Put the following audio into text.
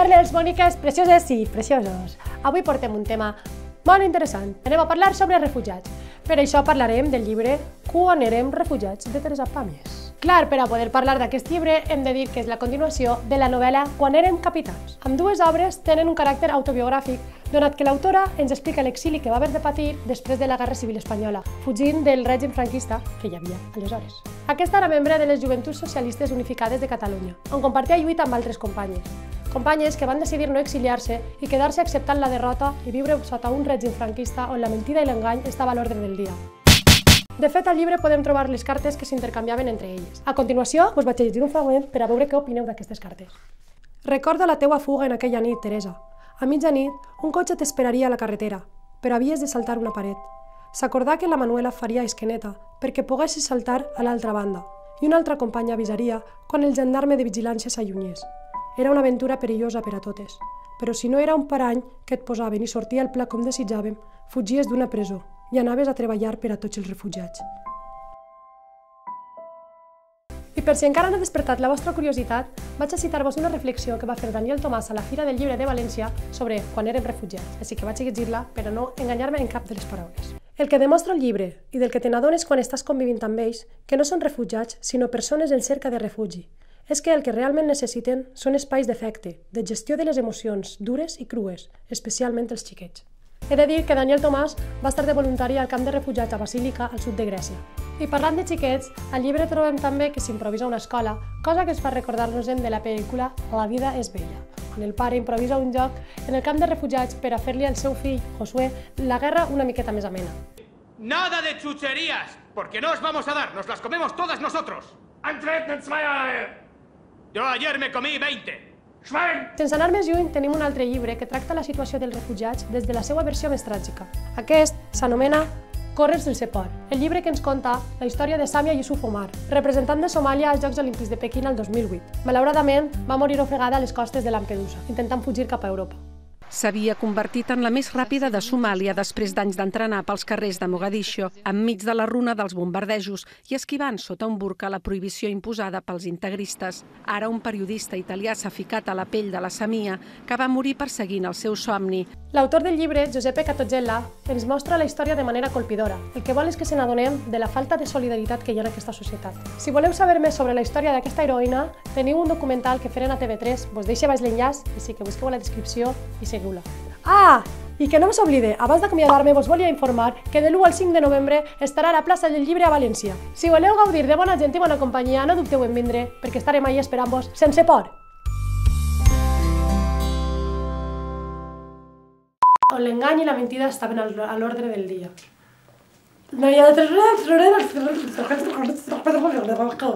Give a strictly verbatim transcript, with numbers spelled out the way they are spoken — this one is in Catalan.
tardes, boniques, precioses i preciosos. Avui portem un tema molt interessant. Anem a parlar sobre refugiats. Per això parlarem del llibre Quan érem refugiats, de Teresa Pàmies. Clar, per a poder parlar d'aquest llibre hem de dir que és la continuació de la novel·la Quan érem capitans. Ambdues obres tenen un caràcter autobiogràfic, donat que l'autora ens explica l'exili que va haver de patir després de la Guerra Civil Espanyola, fugint del règim franquista que hi havia aleshores. Aquesta era membre de les Joventuts Socialistes Unificades de Catalunya, on compartia lluita amb altres companyes. Companyes que van decidir no exiliar-se i quedar-se acceptant la derrota i viure sota un règim franquista on la mentida i l'engany estava a l'ordre del dia. De fet, al llibre podem trobar les cartes que s'intercanviaven entre elles. A continuació, us vaig a llegir un fragment per a veure què opineu d'aquestes cartes. Recorda la teua fuga en aquella nit, Teresa. A mitjanit, un cotxe t'esperaria a la carretera, però havies de saltar una paret. S'acordà que la Manuela faria esqueneta perquè poguessis saltar a l'altra banda, i una altra companya avisaria quan el gendarme de vigilància s'allunyés. Era una aventura perillosa per a totes, però si no era un parany que et posaven i sortia el pla com desitjàvem, fugies d'una presó i anaves a treballar per a tots els refugiats. I per si encara no ha despertat la vostra curiositat, vaig a citar-vos una reflexió que va fer Daniel Tomàs a la Fira del Llibre de València sobre Quan érem refugiats, així que vaig a llegir-la per a no enganyar-me en cap de les paraules. El que demostra el llibre, i del que te n'adones quan estàs convivint amb ells, que no són refugiats, sinó persones en cerca de refugi, és que el que realment necessiten són espais d'efecte, de gestió de les emocions, dures i crues, especialment els xiquets. He de dir que Daniel Tomàs va estar de voluntari al camp de refugiats a Basílica, al sud de Grècia. I parlant de xiquets, al llibre trobem també que s'improvisa una escola, cosa que ens fa recordar-nos-en de la pel·lícula La vida és bella, on el pare improvisa un joc en el camp de refugiats per a fer-li al seu fill, Josué, la guerra una miqueta més amena. Nada de chucherías, porque no os vamos a dar, nos las comemos todas nosotros. Antreten zwei Eier. Yo ayer me comí veinte. Sense anar més lluny, tenim un altre llibre que tracta la situació dels refugiats des de la seva versió més tràgica. Aquest s'anomena Córrer sense por, el llibre que ens conta la història de Samia Yusuf Omar, representant de Somàlia als Jocs Olímpics de Pequín el dos mil vuit. Malauradament, va morir ofegada a les costes de Lampedusa, intentant fugir cap a Europa. S'havia convertit en la més ràpida de Somàlia després d'anys d'entrenar pels carrers de Mogadiscio, enmig de la runa dels bombardejos i esquivant sota un burca la prohibició imposada pels integristes. Ara un periodista italià s'ha ficat a la pell de la Samia, que va morir perseguint el seu somni. L'autor del llibre, Giuseppe Catozzella, ens mostra la història de manera colpidora. El que vol és que se n'adonem de la falta de solidaritat que hi ha en aquesta societat. Si voleu saber més sobre la història d'aquesta heroïna, teniu un documental que feren a T V tres, vos deixo baix l'enllaç, així que busqueu a la descripció i seguiu-la. Ah! I que no s'oblide, abans d'acomiadar-me vos volia informar que de l'u al cinc de novembre estarà a la plaça del Llibre a València. Si voleu gaudir de bona gent i bona companyia, no dubteu en vindre, perquè estarem ahí esperant-vos sense por. On l'engany i la mentida estaven a l'ordre del dia. No hi ha